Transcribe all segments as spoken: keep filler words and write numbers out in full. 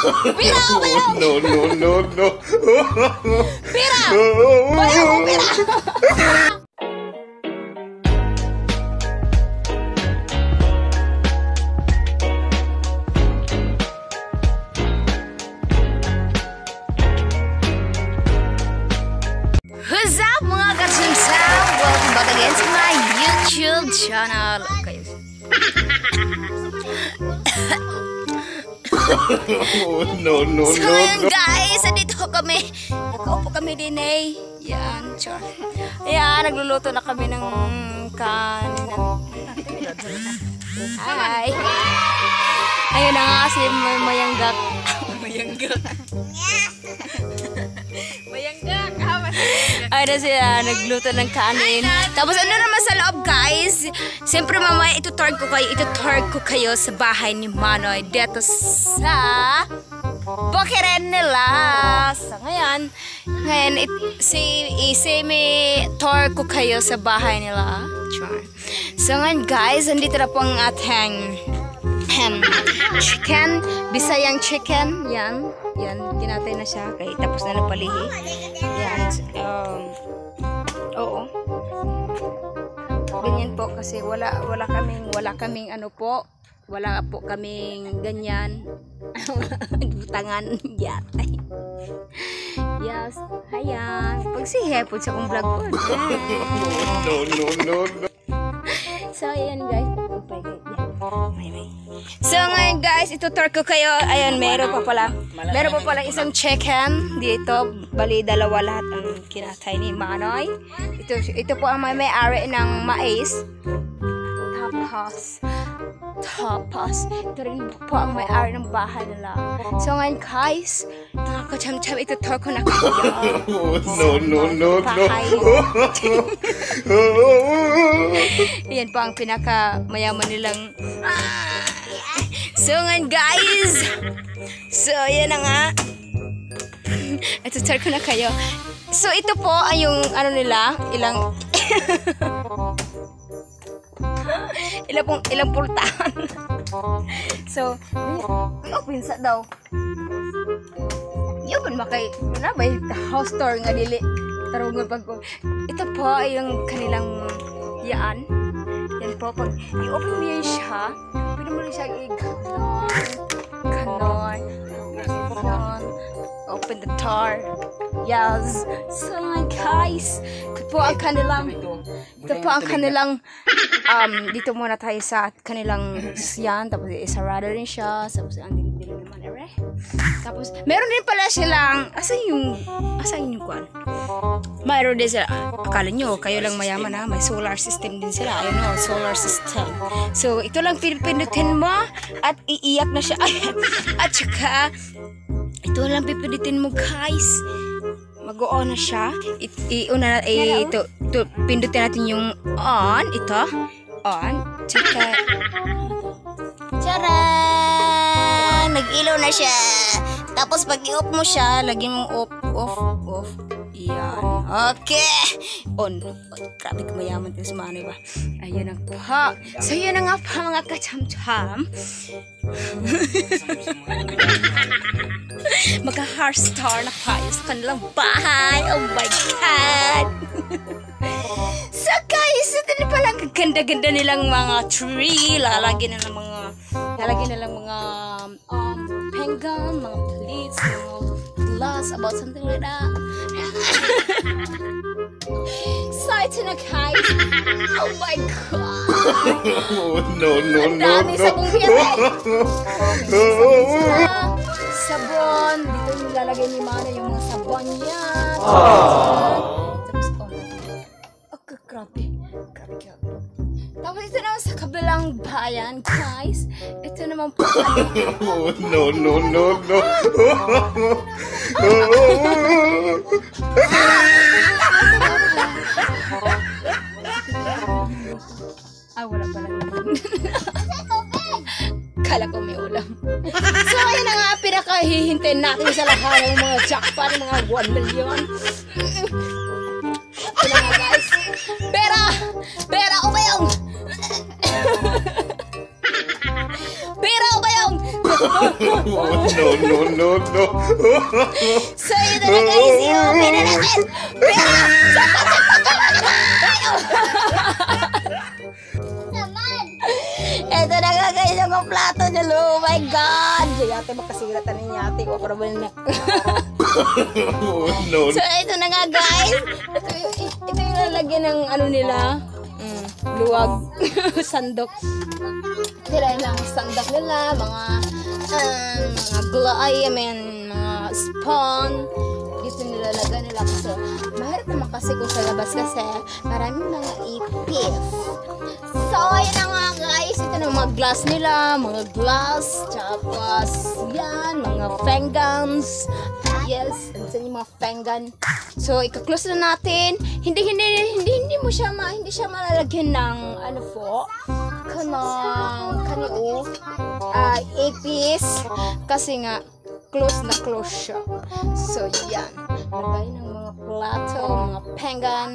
Pira, bayong! No, no, no, no. Pira! Bayong, pira! What's up mga katsimsam? Welcome back again to my YouTube channel. Okay. Oh, no, no, So no, ngayon no. guys, andito kami. Nakaupo kami din eh. Yan, char. Ayan, nagluluto na kami ng kanin. Hi. Ayun na nga kasi may mayanggak. Mayanggak. Mayanggak. Ayun na sila, nagluto ng kanin. Tapos ano naman sa loob guys? Siyempre mamaya ituturn ko kayo, ituturn ko kayo sa bahay ni Manoy. Dito sa Boqueren nila. So ngayon, ngayon it, si isemi tour ko kayo sa bahay nila. Char. So ngayon guys, andito na po ang ating um, chicken, Bisayang chicken. Yan, yan, kinatay na siya. Okay, tapos na napalihi. Yan, um, oo. Ganyan po kasi wala wala kaming wala kaming ano po. Wala po kaming ganyan. Butangan yatay. Yes, hayan. Pagsihe po sa kong vlog po. No, no, no, no. So, ayan guys. So, ngayon guys, itutur ko kayo. Ayan, meron pa pala. Meron pa pala isang chicken dito. Bali, dalawa lahat ang kinatay ni Manoy. Ito, ito po ang may may-ari ng mais. Tapos, tapos, ito rin po ang may-ari ng bahay nila. So ngayon guys, mga kacham-cham, itutur ko na kayo. No, no, no, no. Yan po ang pinaka-mayaman nilang. So ngayon guys, so yan na nga. Itutur ko na kayo. So ito po ay yung ano nila, ilang ilang pong ilang pultahan. So, oh, pinsa daw. Yo man makay, na ba house tour nga dili tarungon pag ito po ay yung kanilang yaan. Yan po pag i-open mo yan siya, pwede mo rin siya i-ganon, ganon, ganon, open the door. Yes. So guys, ito po ang kanilang ito po ang kanilang um, dito muna tayo sa kanilang yan, tapos isarado rin siya, tapos ang dilim-dilim naman, ere. Tapos, meron din pala silang, asan yung, asan yung kwan? Mayroon din sila, akala nyo, kayo lang mayaman ha, may solar system din sila, ayun o, solar system. So, ito lang pindutin mo, at iiyak na siya, at saka, ito lang pipindutin mo guys, mag-o-on na siya. I-una na, ito, ito, pindutin natin yung on, ito, on, tsaka, tcharan! Nag-ilaw na siya. Tapos pag i-off mo siya, lagyan mong off, off, off. Yan. Okay. On. On. Grabe kumayaman din si Manoy ba? Ayun ang pa. So yun na nga pa mga kacham-cham. Magka-heartstar na tayo sa kanilang bahay. Oh my God! So guys, ito na palang ganda-ganda nilang mga tree. Lalagyan na ng mga, lalagyan na lang mga um, penguin, mga plates, mga glass, about something like that. So ito na guys. Oh my God! No, no, Ang no, dami no. sabong biyate. Sabon. Dito yung lalagay ni Mana yung mga sabon niya. Tapos, oh. Okay, grabe. Grabe, grabe. Tapos ito naman sa kabilang bayan, guys. Ito naman po. No, no, no, no. Ah, wala pala. Kala ko may ulam. So, ayun na nga, pinakahihintayin natin sa lahat ng mga jackpot, ng mga one million. Ito na nga, guys. Pera! Pera! O ba yung? Pera! O ba yung? Oh, no, no, no, no. So, ito na guys, i-open na natin. Pero, ito na nga guys, yung plato niya. Oh my God. Diyan yate makasiratan niya ate. O, parabal na. Oh, no. So, ito na nga guys. Ito, yung- ito yung lalagyan ng ano nila. Mm, luwag. Sandok. Nila lang sandok nila. Mga, um, mga glay, I mean, mga spawn. Dito nilalagay nila kasi mahirap naman kasi kung sa labas kasi maraming mga ipis. So, ayun na nga guys. Ito na mga glass nila. Mga glass. Tapos, yan. Mga fengans. Yes. Andyan yung mga fengan. So, ika-close na natin. Hindi, hindi, hindi, hindi mo siya ma, hindi siya malalagyan ng, ano po, kanang, kanyo, ah, ipis. Kasi nga, close na close siya. So, yan. Lagay ng mga plato, mga pengan.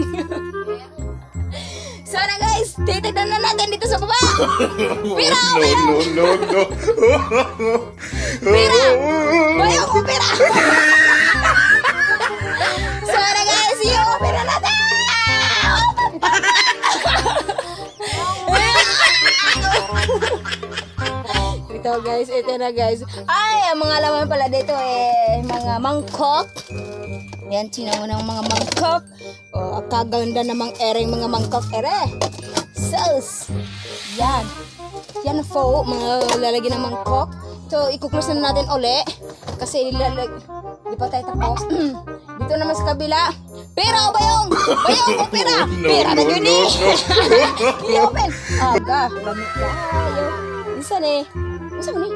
So na guys, titignan na natin dito sa baba. Pira, pira. No, no, no, no. Pira. Bayo ko pira. So na guys, yung pira natin. Ito guys, ito na guys. Ay, ang mga laman pala dito eh, mga mangkok. Yan, tinawa ng mga mangkok. O, ang kaganda namang ereng mga mangkok ere. Sauce. Yan. Yan po, mga lalagyan ng mangkok. So, ikuklose na natin uli. Kasi lalag... Di pa tayo tapos. Dito naman sa kabila. Pera o bayong! Bayong o pera! No, Pera na no, yun no, eh! no. I-open! Aga, lamit tayo. Isa ni. Isa mo ni.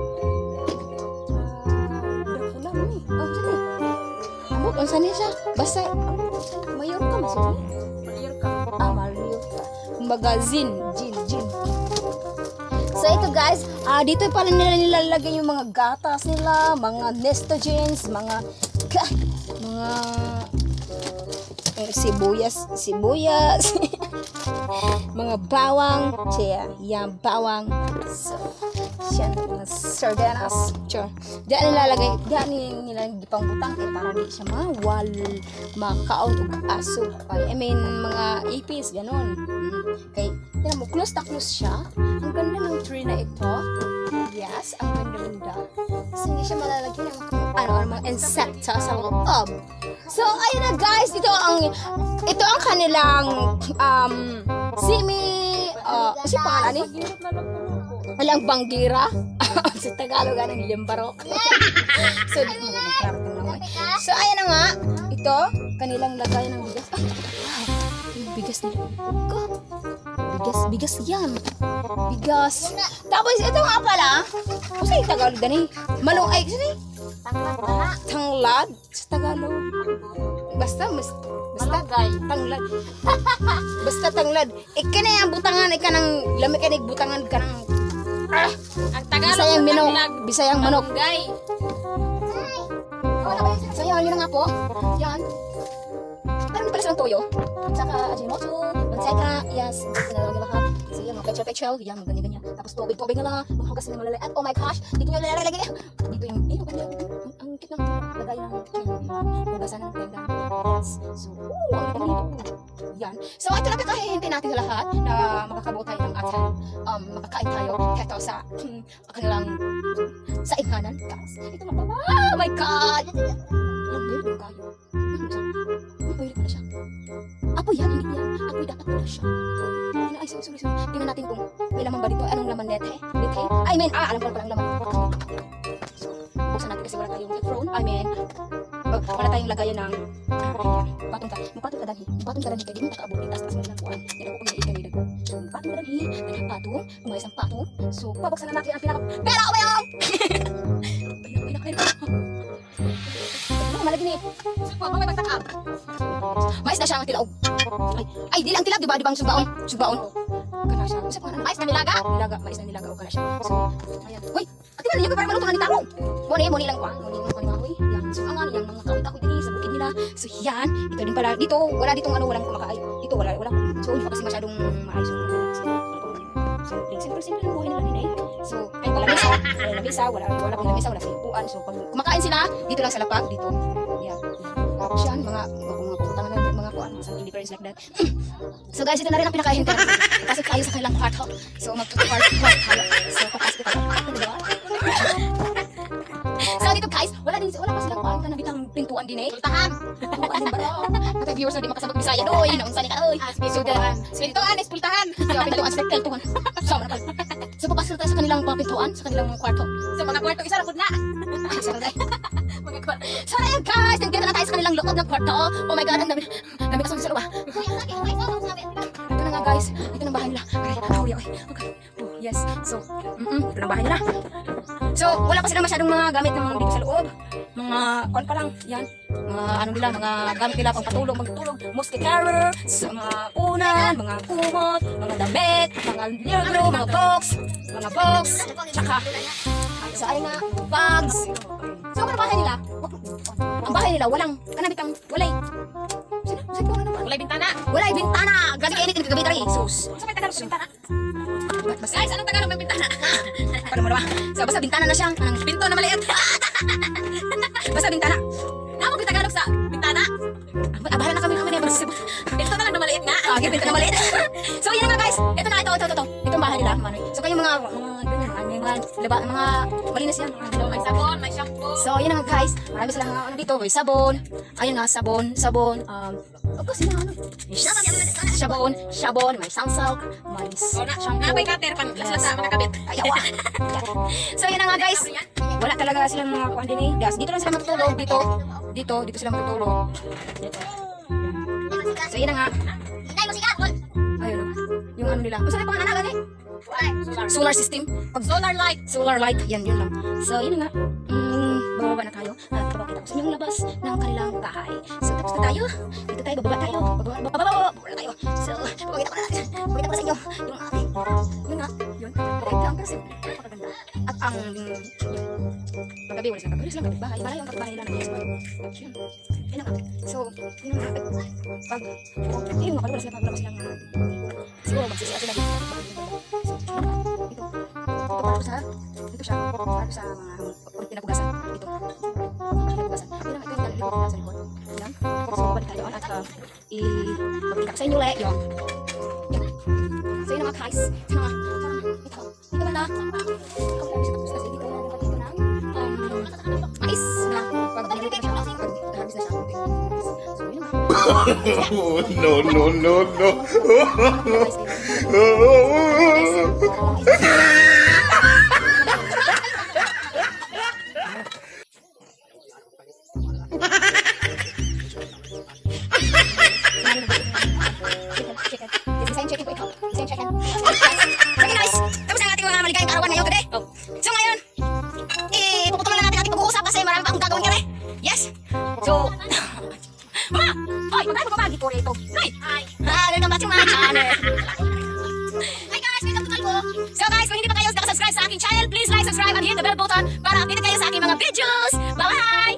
Dracula mo ni. Oh, isa ni. Abot, unsa ni siya? Basta, mayor ka, mayor Mayor ka. Ah, mayor ka. Kumbaga, zin, jin, jin. So, ito guys, ah, dito pala nila nilalagay yung mga gatas nila, mga nestogens, mga, ka, mga, eh, sibuyas, sibuyas, mga bawang, siya, yan, bawang, so, siya, mga sardinas, sure. Diyan nilalagay, diyan nilalagay gipang butang, eh, para di siya mawal, makaon o aso, ay, I mean, mga ipis, ganon. Mm. Kay, tinan mo, close na close siya. Ang ganda ng tree na ito. Yes, ang ganda-ganda. Kasi hindi siya malalagyan ng ano, ano, mga insekta sa loob. So, ayun na guys, ito ang ito ang kanilang um simi uh, si pangalan ni? Walang banggira. Sa Tagalog ng limbarok. So, dito mo magkarating naman. So, ayun na nga. Ito, kanilang lagay ng bigas. Ah, wow. Yung bigas nila. Ko. Bigas, bigas yan. Bigas. Tapos, ito nga pala. Kung sa'yo Tagalog na ni? Malong, ay, sa'yo ni? Tanglad. Tanglad? Sa Tagalog. Basta, mas, basta, tanglad. Basta tanglad. Ika na yung butangan, ika ng, lamig ka na butangan ka ng, ah, Ang Tagalog Bisayang ng minok. tanglad. Bisayang manok. Malunggay. So, yan, yun na nga po. Yan. Meron pala silang toyo. Saka, ajinomoto, manteca, yes. Sinalagay lahat. So, yan, mga pechel-pechel. Yan, mga ganyan-ganyan. Tapos, tubig-tubig na lang. Maghugas na malalay. At, oh my gosh, dito nyo lalagay. Dito yung, eh, yung ganyan. Ang, ang cute ng lagay ng, yung, hugasan ng tenga. Yes. So, ooh, ang ganito. Yan. So, ito na ito, hihintay natin sa lahat na makakabuo tayo ng ating, um, makakain tayo dito sa, hmm, kanilang, sa inghanan. Guys, ito na ba? Oh my God! Ang weird yung kayo. Ang weird pala siya. Apoy yan, hindi yan. Apoy dapat pala siya. Ay, sorry, sorry, sorry. Tingnan natin kung may laman ba dito. Anong laman nete? Nete? I mean, ah, alam ko na palang laman. So, buksan natin kasi wala tayong throne. I mean, uh, wala tayong lagayan ng, ah, patong ka. Mupatong ka dali. Mupatong ka dali. Kaya di mo nakaabot. Taas-taas mo lang kuhan. Hindi ako kung iikay ko. So, mupatong ka dali. Kaya patong. Umayos ang patong. So, pabuksan na natin ang pinaka... Pera ko ba yun? Bayang, bayang, bayang. Malagi ni. Supa, mamay magtakab. Mais na siya ang tilaog. Ay, ay, dili ang tilab, di ba? Di ba ang subaon? Subaon. Kana siya. Usap nga na. Mais na nilaga? Nilaga, mais na nilaga. O kana siya. So, ayan. Uy, ati ba ninyo ka para maluto na ni tarong? Muni, muni lang kwa. Muni, muni, muni. Yan. So, ang ano, yung mga kawit-kawit din sa bukid nila. So, yan. Ito din pala. Dito, wala ditong ano, walang kumakaay. Dito, wala, wala. So, hindi pa kasi masyadong maayos yung mga kasi. Simple, simple, simple ang buhay nila din eh. So, kahit wala mesa, wala lamesa, wala, wala pong lamesa, wala pong upuan. So, pag kumakain sila, dito lang sa lapag, dito. Yeah. Tapos yan, mga, mga, mga pupunta na mga kuan, something different like that. So guys, ito na rin ang pinakahintay natin. Pasok tayo sa kanilang kwarto. So, mag-part part tayo. So, papasok tayo. Diba? So, dito guys, wala din, wala pa silang kuan, kanang bitang pintuan din eh. Pintuan. Pintuan din ba? Mga viewers na di makasabot Bisaya doy, naunsa ni ka doy. So, the pintuan is pultahan. So, pintuan is pintuan. So, na pala. So, papasok tayo sa kanilang pintuan, sa kanilang kwarto. So, mga kwarto isa ra pud na. Isa ra dai. Mga kwarto. So, ayun guys, nandito na tayo sa kanilang loob ng kwarto. Oh my god, ang dami. Dami kasama sa loob. Ito na nga guys, ito na bahay nila. Okay, oh, yeah, okay. Okay. Oh, yes. So, mm -mm, ito na bahay nila. So, wala pa silang masyadong mga gamit ng mga dito sa loob. Mga, kon pa lang, yan. Mga ano nila, mga gamit nila pang patulog, magtulog, mosquitero, mga unan, mga kumot, mga damit, mga libro, mga box, mga box, tsaka, sa ay nga, bags. So, ang bahay nila, ang bahay nila, walang, kanabitang, walay. Sino? Sino ko na naman? Walay bintana. Walay bintana. Grabe kainit yung gabi dari. Sus. Sa may Tagalog ng bintana? Guys, anong Tagalog ng bintana? Paano mo naman? So, basta bintana na siya. Anong pinto na maliit. Basta bintana. Naamog yung Tagalog sa bintana. Ah, bahala na kami kami na. Pinto na lang na maliit nga. Ah, pinto na maliit. So, yun nga guys. Ito na, ito, ito, ito. Ito ang bahay nila. So, kayo mga, mga, ganyan, mga, laba, mga, malinis yan. So, may sabon, may shampoo. So, yun nga guys. Marami silang ano dito. May sabon. Ayun nga, sabon, sabon. Um, oh, kasi na, ano. May sabon, sabon, may samsalk, may shampoo. Napay kater, pang laslasa, mga kabit. Ayawa. So, yun nga guys. Wala talaga silang mga kuhan din eh. Das, dito lang sila matutulog. Dito, dito, dito sila matutulog. Dito. So, yun nga. Ayun o. Yung ano nila. Masa na pang anagan eh? Solar system. Pag solar light. Solar light. Yan, yun lang. So, yun nga. Mm, bababa na tayo. At papakita ko sa inyo yung labas ng kanilang bahay. So, tapos na tayo. Dito tayo. Bababa tayo. Bababa, bababa, bababa. Bababa tayo. So, papakita ko na natin. Papakita ko na sa inyo. Yung aking. Yun nga. Yun. Ito ang kasi. Napakaganda. At ang yun. Paggabi, wala silang kapag. Wala silang kapag bahay. Bahay ang kapag bahay lang. Yun. Yun nga. So, yun nga. Pag, yun nga. Wala silang kapag. Wala silang mga. Siguro, magsisiya sila dito. So, ito. Ito para sa, ito siya. Para sa mga pinapugasan. Ito. Pinapugasan. Ito lang. Ito yung likod nasa likod. Yan. So, balik tayo. At, uh, i-pagkita ko sa inyo ulit. Yun. Yan. So, yun nga guys. Yun nga. Ito. Ito banda. Ito lang siya. Tapos kasi dito na. Dito na. Um, mais na. Pag nilito na siya. Pag harvest na siya. So, yun nga. No, no, no, no. So ngayon, eh, puputulan na natin ating pag-uusap kasi marami pa akong gagawin kare. Yes. So, Ma! Hoy, magkano ba bagi po rito? Hi! Hi! Ah, welcome back to my channel. Hi guys, welcome to Kalbo. So guys, kung hindi pa kayo nakasubscribe sa aking channel, please like, subscribe, and hit the bell button para updated kayo sa aking mga videos. Bye-bye!